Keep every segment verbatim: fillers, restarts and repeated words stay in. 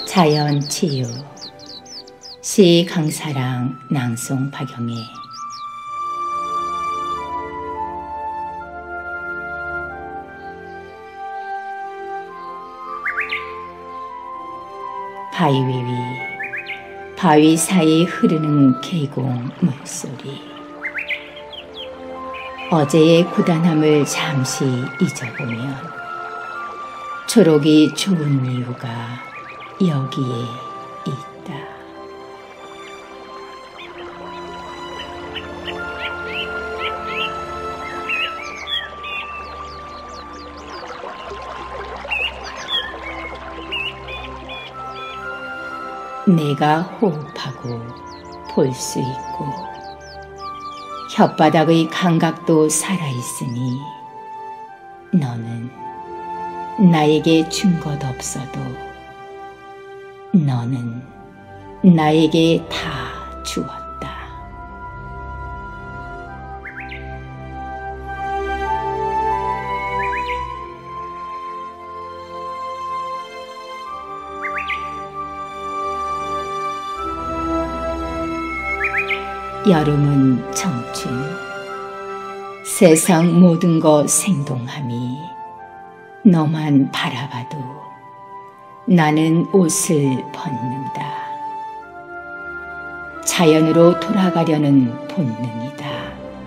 자연 치유 시 강사랑 낭송 박영애. 바위 위 바위 사이 흐르는 계곡 물소리. 어제의 고단함을 잠시 잊어보면 초록이 좋은 이유가 여기에 있다. 내가 호흡하고 볼 수 있고 혓바닥의 감각도 살아있으니 너는 나에게 준 것 없어도 너는 나에게 다 주었다. 여름은 청춘, 세상 모든 것 생동함이 너만 바라봐도 나는 옷을 벗는다. 자연으로 돌아가려는 본능이다.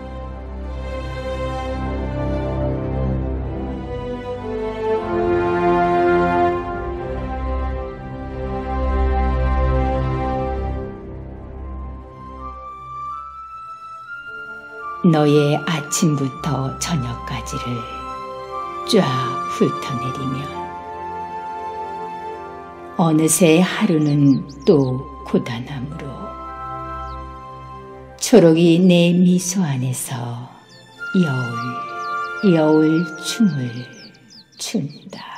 너의 아침부터 저녁까지를 쫙 훑어내리면 어느새 하루는 또 고단함으로 초록이 내 미소 안에서 여울, 여울 춤을 춘다.